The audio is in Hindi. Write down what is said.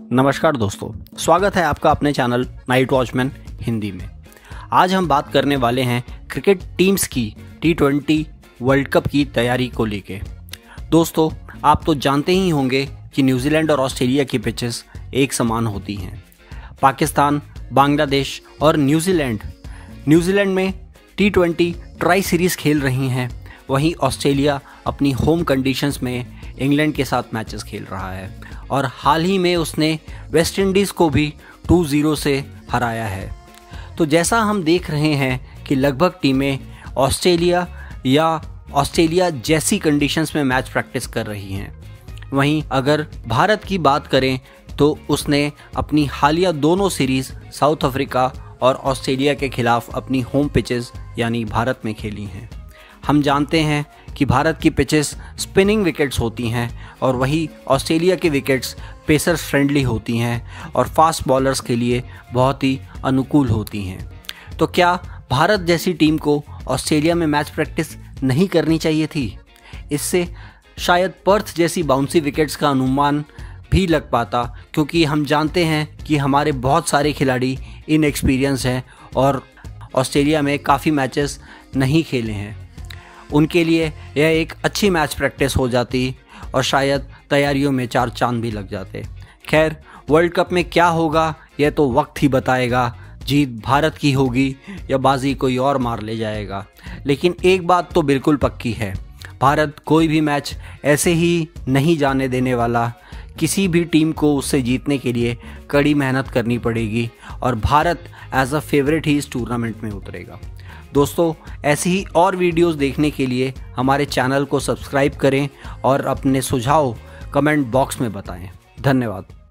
नमस्कार दोस्तों, स्वागत है आपका अपने चैनल नाइट वॉचमैन हिंदी में। आज हम बात करने वाले हैं क्रिकेट टीम्स की T20 वर्ल्ड कप की तैयारी को लेके। दोस्तों, आप तो जानते ही होंगे कि न्यूजीलैंड और ऑस्ट्रेलिया की पिचेस एक समान होती हैं। पाकिस्तान, बांग्लादेश और न्यूजीलैंड में T20 ट्राई सीरीज़ खेल रही हैं, वहीं ऑस्ट्रेलिया अपनी होम कंडीशंस में इंग्लैंड के साथ मैचेस खेल रहा है और हाल ही में उसने वेस्ट इंडीज़ को भी 2-0 से हराया है। तो जैसा हम देख रहे हैं कि लगभग टीमें ऑस्ट्रेलिया जैसी कंडीशंस में मैच प्रैक्टिस कर रही हैं। वहीं अगर भारत की बात करें तो उसने अपनी हालिया दोनों सीरीज़ साउथ अफ्रीका और ऑस्ट्रेलिया के खिलाफ अपनी होम पिचेस यानी भारत में खेली हैं। हम जानते हैं कि भारत की पिचेस स्पिनिंग विकेट्स होती हैं और वही ऑस्ट्रेलिया की विकेट्स पेसर्स फ्रेंडली होती हैं और फास्ट बॉलर्स के लिए बहुत ही अनुकूल होती हैं। तो क्या भारत जैसी टीम को ऑस्ट्रेलिया में मैच प्रैक्टिस नहीं करनी चाहिए थी? इससे शायद पर्थ जैसी बाउंसी विकेट्स का अनुमान भी लग पाता, क्योंकि हम जानते हैं कि हमारे बहुत सारे खिलाड़ी इनएक्सपीरियंस हैं और ऑस्ट्रेलिया में काफ़ी मैचेस नहीं खेले हैं। उनके लिए यह एक अच्छी मैच प्रैक्टिस हो जाती और शायद तैयारियों में 4 चांद भी लग जाते। खैर, वर्ल्ड कप में क्या होगा यह तो वक्त ही बताएगा। जीत भारत की होगी या बाजी कोई और मार ले जाएगा। लेकिन एक बात तो बिल्कुल पक्की है, भारत कोई भी मैच ऐसे ही नहीं जाने देने वाला। किसी भी टीम को उससे जीतने के लिए कड़ी मेहनत करनी पड़ेगी और भारत एज अ फेवरेट ही इस टूर्नामेंट में उतरेगा। दोस्तों, ऐसी ही और वीडियोस देखने के लिए हमारे चैनल को सब्सक्राइब करें और अपने सुझाव कमेंट बॉक्स में बताएं। धन्यवाद।